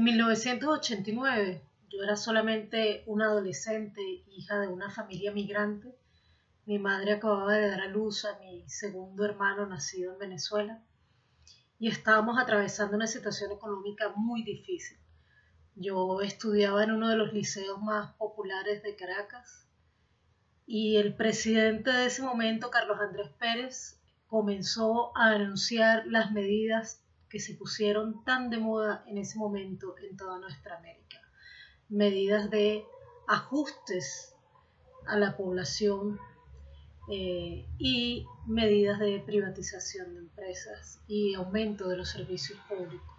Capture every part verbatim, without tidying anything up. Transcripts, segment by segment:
mil novecientos ochenta y nueve, yo era solamente una adolescente, hija de una familia migrante. Mi madre acababa de dar a luz a mi segundo hermano nacido en Venezuela y estábamos atravesando una situación económica muy difícil. Yo estudiaba en uno de los liceos más populares de Caracas y el presidente de ese momento, Carlos Andrés Pérez, comenzó a anunciar las medidas que se pusieron tan de moda en ese momento en toda nuestra América. Medidas de ajustes a la población eh, y medidas de privatización de empresas y aumento de los servicios públicos.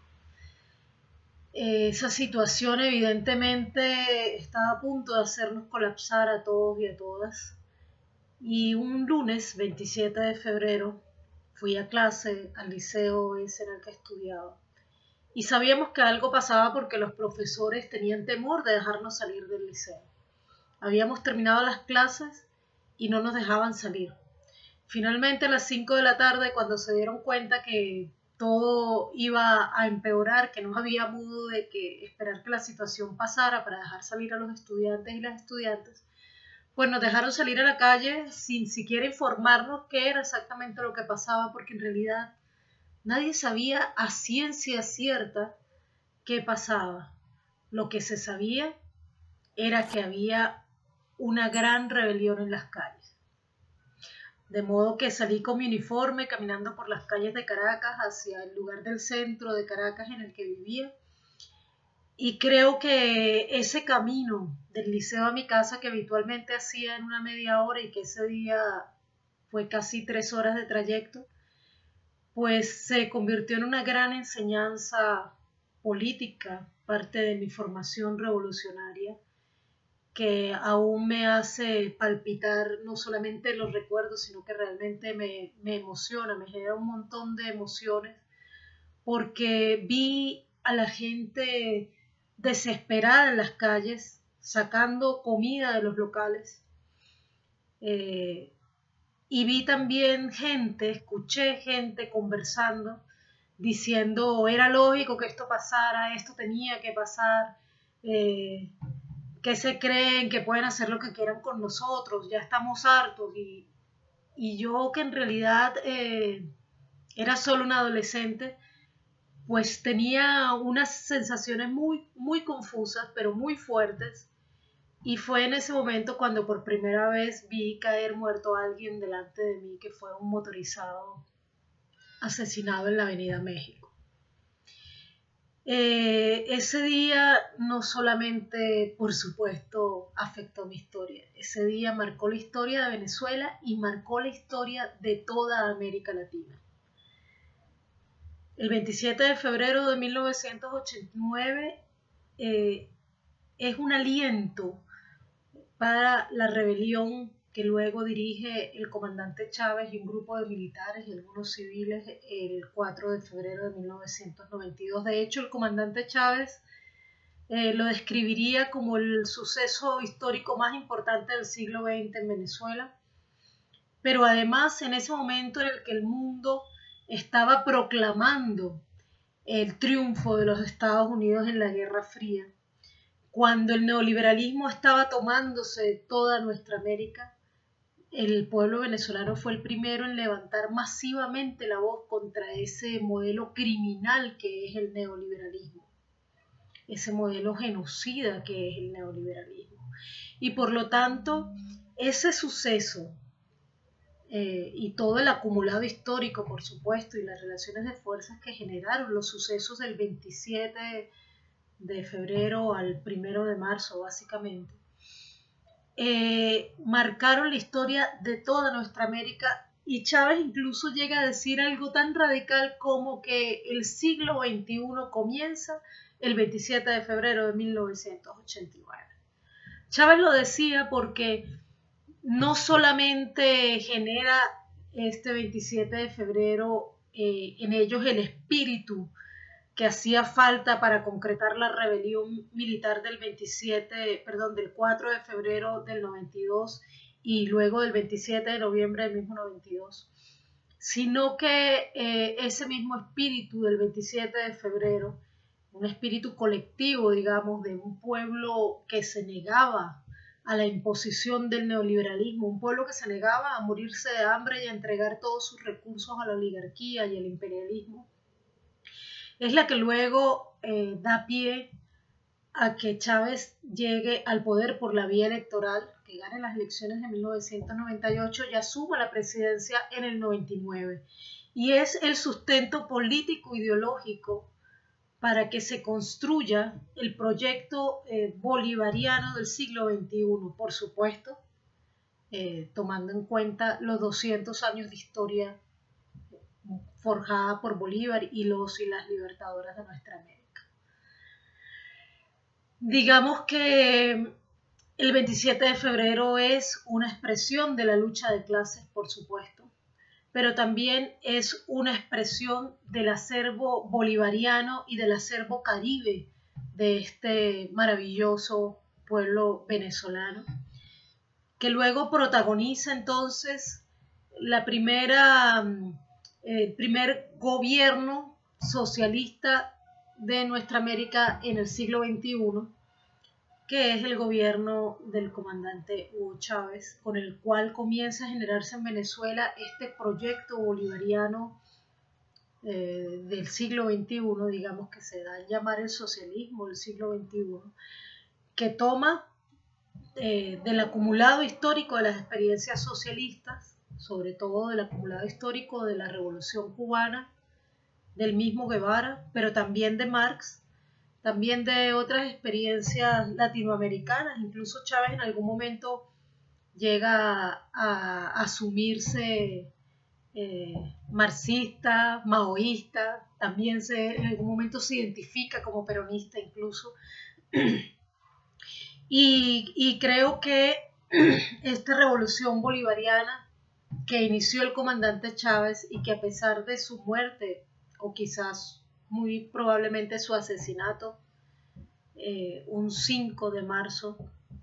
Esa situación evidentemente estaba a punto de hacernos colapsar a todos y a todas. Y un lunes, veintisiete de febrero, fui a clase al liceo ese en el que estudiaba. Y sabíamos que algo pasaba porque los profesores tenían temor de dejarnos salir del liceo. Habíamos terminado las clases y no nos dejaban salir. Finalmente, a las cinco de la tarde, cuando se dieron cuenta que todo iba a empeorar, que no había modo de que esperar que la situación pasara para dejar salir a los estudiantes y las estudiantes, pues nos dejaron salir a la calle sin siquiera informarnos qué era exactamente lo que pasaba, porque en realidad nadie sabía a ciencia cierta qué pasaba. Lo que se sabía era que había una gran rebelión en las calles. De modo que salí con mi uniforme caminando por las calles de Caracas hacia el lugar del centro de Caracas en el que vivía. Y creo que ese camino del liceo a mi casa, que habitualmente hacía en una media hora y que ese día fue casi tres horas de trayecto, pues se convirtió en una gran enseñanza política, parte de mi formación revolucionaria, que aún me hace palpitar no solamente los recuerdos, sino que realmente me, me emociona, me genera un montón de emociones, porque vi a la gente desesperada en las calles, sacando comida de los locales, eh, y vi también gente, escuché gente conversando, diciendo era lógico que esto pasara, esto tenía que pasar, eh, que se creen que pueden hacer lo que quieran con nosotros, ya estamos hartos. Y, y yo, que en realidad eh, era solo una adolescente, pues tenía unas sensaciones muy, muy confusas, pero muy fuertes. Y fue en ese momento cuando por primera vez vi caer muerto a alguien delante de mí, que fue un motorizado asesinado en la Avenida México. Eh, ese día no solamente, por supuesto, afectó mi historia, ese día marcó la historia de Venezuela y marcó la historia de toda América Latina. El veintisiete de febrero de mil novecientos ochenta y nueve eh, es un aliento para la rebelión que luego dirige el comandante Chávez y un grupo de militares y algunos civiles el cuatro de febrero de mil novecientos noventa y dos. De hecho, el comandante Chávez eh, lo describiría como el suceso histórico más importante del siglo veinte en Venezuela, pero además en ese momento en el que el mundo estaba proclamando el triunfo de los Estados Unidos en la Guerra Fría, cuando el neoliberalismo estaba tomándose toda nuestra América, el pueblo venezolano fue el primero en levantar masivamente la voz contra ese modelo criminal que es el neoliberalismo, ese modelo genocida que es el neoliberalismo. Y por lo tanto, ese suceso eh, y todo el acumulado histórico, por supuesto, y las relaciones de fuerzas que generaron los sucesos del veintisiete de febrero al primero de marzo, básicamente, eh, marcaron la historia de toda nuestra América. Y Chávez incluso llega a decir algo tan radical como que el siglo veintiuno comienza el veintisiete de febrero de mil novecientos ochenta y nueve. Chávez lo decía porque no solamente genera este veintisiete de febrero eh, en ellos el espíritu que hacía falta para concretar la rebelión militar del veintisiete, perdón, del cuatro de febrero del noventa y dos y luego del veintisiete de noviembre del mismo noventa y dos, sino que eh, ese mismo espíritu del veintisiete de febrero un espíritu colectivo, digamos, de un pueblo que se negaba a la imposición del neoliberalismo, un pueblo que se negaba a morirse de hambre y a entregar todos sus recursos a la oligarquía y al imperialismo, es la que luego eh, da pie a que Chávez llegue al poder por la vía electoral, que gane las elecciones de mil novecientos noventa y ocho y asuma la presidencia en el noventa y nueve. Y es el sustento político ideológico para que se construya el proyecto eh, bolivariano del siglo veintiuno, por supuesto, eh, tomando en cuenta los doscientos años de historia forjada por Bolívar y los y las libertadoras de nuestra América. Digamos que el veintisiete de febrero es una expresión de la lucha de clases, por supuesto, pero también es una expresión del acervo bolivariano y del acervo caribe de este maravilloso pueblo venezolano, que luego protagoniza entonces la primera, el primer gobierno socialista de nuestra América en el siglo veintiuno, que es el gobierno del comandante Hugo Chávez, con el cual comienza a generarse en Venezuela este proyecto bolivariano eh, del siglo veintiuno, digamos que se da a llamar el socialismo del siglo veintiuno, que toma eh, del acumulado histórico de las experiencias socialistas, sobre todo del acumulado histórico de la Revolución Cubana, del mismo Guevara, pero también de Marx, también de otras experiencias latinoamericanas. Incluso Chávez en algún momento llega a, a asumirse eh, marxista, maoísta, también se, en algún momento se identifica como peronista incluso. Y, y creo que esta revolución bolivariana que inició el comandante Chávez y que a pesar de su muerte, o quizás muy probablemente su asesinato, eh, un cinco de marzo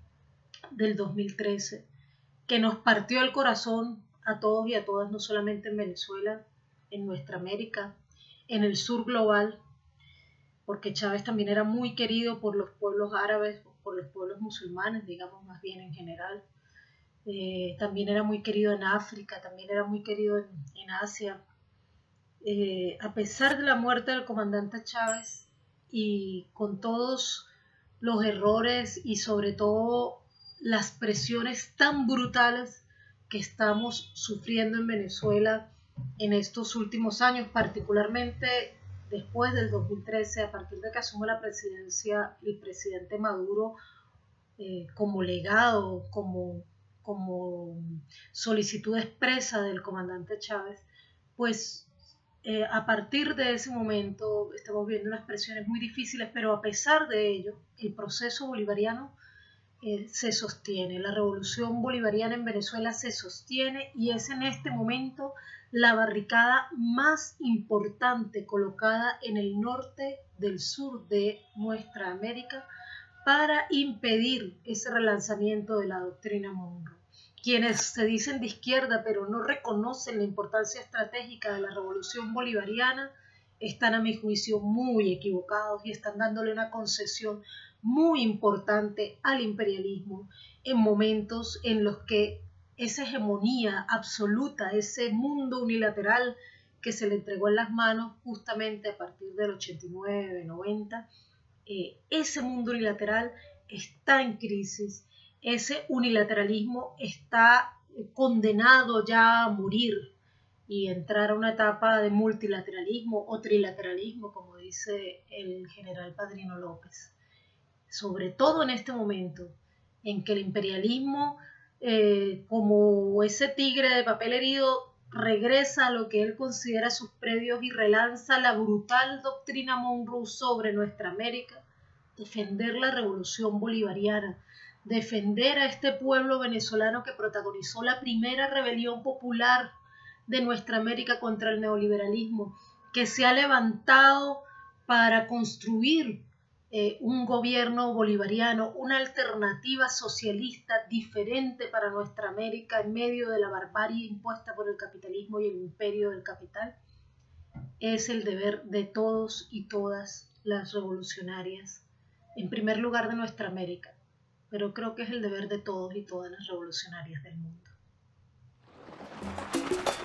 del dos mil trece, que nos partió el corazón a todos y a todas, no solamente en Venezuela, en nuestra América, en el sur global, porque Chávez también era muy querido por los pueblos árabes, por los pueblos musulmanes, digamos más bien en general. Eh, también era muy querido en África, también era muy querido en, en Asia. Eh, a pesar de la muerte del comandante Chávez y con todos los errores y sobre todo las presiones tan brutales que estamos sufriendo en Venezuela en estos últimos años, particularmente después del dos mil trece, a partir de que asume la presidencia el presidente Maduro, eh, como legado, como, como solicitud expresa del comandante Chávez, pues Eh, a partir de ese momento estamos viendo unas presiones muy difíciles, pero a pesar de ello, el proceso bolivariano eh, se sostiene. La revolución bolivariana en Venezuela se sostiene y es en este momento la barricada más importante colocada en el norte del sur de nuestra América para impedir ese relanzamiento de la doctrina Monroe. Quienes se dicen de izquierda pero no reconocen la importancia estratégica de la revolución bolivariana están a mi juicio muy equivocados y están dándole una concesión muy importante al imperialismo en momentos en los que esa hegemonía absoluta, ese mundo unilateral que se le entregó en las manos justamente a partir del ochenta y nueve, noventa, eh, ese mundo unilateral está en crisis. Ese unilateralismo está condenado ya a morir y entrar a una etapa de multilateralismo o trilateralismo, como dice el general Padrino López. Sobre todo en este momento en que el imperialismo, eh, como ese tigre de papel herido, regresa a lo que él considera sus predios y relanza la brutal doctrina Monroe sobre nuestra América, defender la revolución bolivariana, defender a este pueblo venezolano que protagonizó la primera rebelión popular de nuestra América contra el neoliberalismo, que se ha levantado para construir eh, un gobierno bolivariano, una alternativa socialista diferente para nuestra América en medio de la barbarie impuesta por el capitalismo y el imperio del capital. es el deber de todos y todas las revolucionarias, en primer lugar de nuestra América, pero creo que es el deber de todos y todas las revolucionarias del mundo.